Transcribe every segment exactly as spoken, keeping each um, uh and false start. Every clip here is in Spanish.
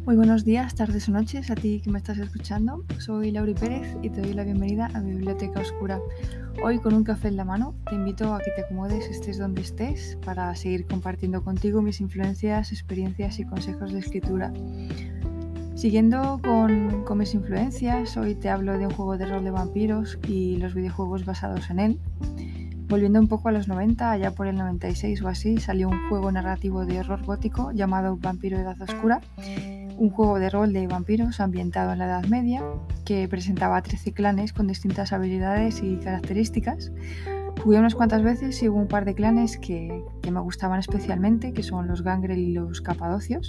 Muy buenos días, tardes o noches a ti que me estás escuchando. Soy Lauri Pérez y te doy la bienvenida a mi Biblioteca Oscura. Hoy, con un café en la mano, te invito a que te acomodes, estés donde estés, para seguir compartiendo contigo mis influencias, experiencias y consejos de escritura. Siguiendo con, con mis influencias, hoy te hablo de un juego de rol de vampiros y los videojuegos basados en él. Volviendo un poco a los noventa, allá por el noventa y seis o así, salió un juego narrativo de horror gótico llamado Vampiro Edad Oscura, un juego de rol de vampiros ambientado en la Edad Media que presentaba trece clanes con distintas habilidades y características. Jugué unas cuantas veces y hubo un par de clanes que, que me gustaban especialmente, que son los Gangrel y los Capadocios.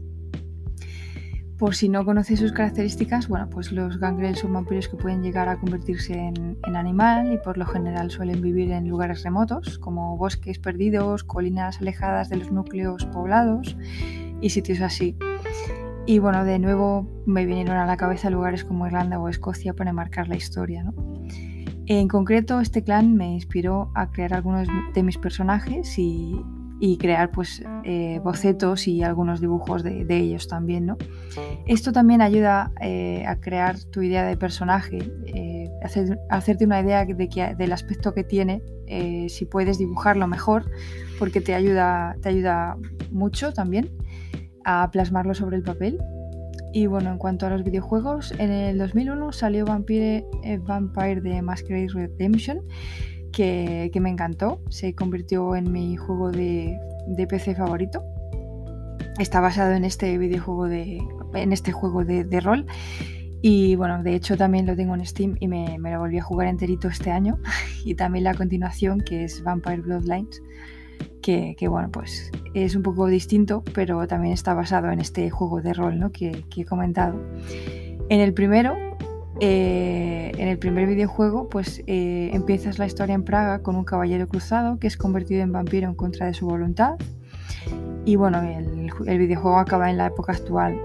Por si no conoces sus características, bueno, pues los Gangrel son vampiros que pueden llegar a convertirse en, en animal y por lo general suelen vivir en lugares remotos, como bosques perdidos, colinas alejadas de los núcleos poblados y sitios así. Y bueno, de nuevo me vinieron a la cabeza lugares como Irlanda o Escocia para marcar la historia, ¿no? En concreto, este clan me inspiró a crear algunos de mis personajes y, y crear pues eh, bocetos y algunos dibujos de, de ellos también, ¿no? Esto también ayuda eh, a crear tu idea de personaje, eh, hacer, hacerte una idea de que, del aspecto que tiene, eh, si puedes dibujarlo mejor, porque te ayuda, te ayuda mucho también a plasmarlo sobre el papel. Y bueno, en cuanto a los videojuegos, en el dos mil uno salió Vampire, eh, Vampire The Masquerade Redemption, que, que me encantó, se convirtió en mi juego de, de P C favorito. Está basado en este videojuego de, en este juego de, de rol. Y bueno, de hecho también lo tengo en Steam y me, me lo volví a jugar enterito este año. Y también la continuación, que es Vampire Bloodlines, que, que bueno, pues es un poco distinto, pero también está basado en este juego de rol, ¿no? que, que he comentado. En el primero, eh, en el primer videojuego, pues eh, empiezas la historia en Praga con un caballero cruzado que es convertido en vampiro en contra de su voluntad. Y bueno, el, el videojuego acaba en la época actual.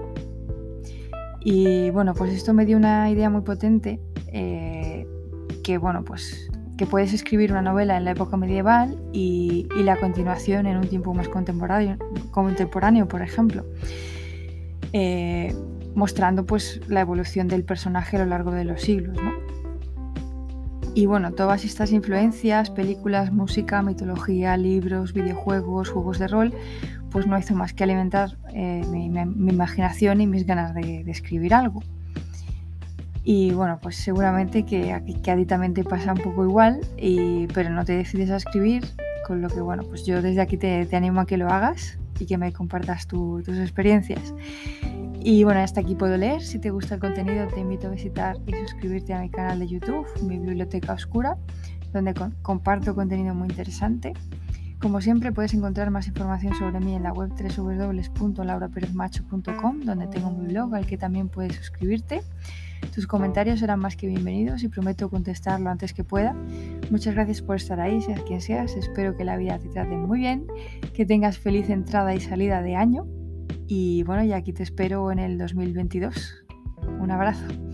Y bueno, pues esto me dio una idea muy potente, eh, que bueno, pues que puedes escribir una novela en la época medieval y, y la continuación en un tiempo más contemporáneo, contemporáneo por ejemplo, eh, mostrando pues la evolución del personaje a lo largo de los siglos, ¿no? Y bueno, todas estas influencias, películas, música, mitología, libros, videojuegos, juegos de rol, pues no hizo más que alimentar eh, mi, mi imaginación y mis ganas de, de escribir algo. Y bueno, pues seguramente que, que a ti también te pasa un poco igual, y, pero no te decides a escribir, con lo que bueno, pues yo desde aquí te, te animo a que lo hagas y que me compartas tu, tus experiencias. Y bueno, hasta aquí puedo leer. Si te gusta el contenido, te invito a visitar y suscribirte a mi canal de YouTube, mi Biblioteca Oscura, donde con, comparto contenido muy interesante. Como siempre, puedes encontrar más información sobre mí en la web doble u doble u doble u punto laura perez macho punto com, donde tengo mi blog al que también puedes suscribirte. Tus comentarios serán más que bienvenidos y prometo contestar lo antes que pueda. Muchas gracias por estar ahí, seas quien seas. Espero que la vida te trate muy bien, que tengas feliz entrada y salida de año. Y bueno, ya aquí te espero en el dos mil veintidós. Un abrazo.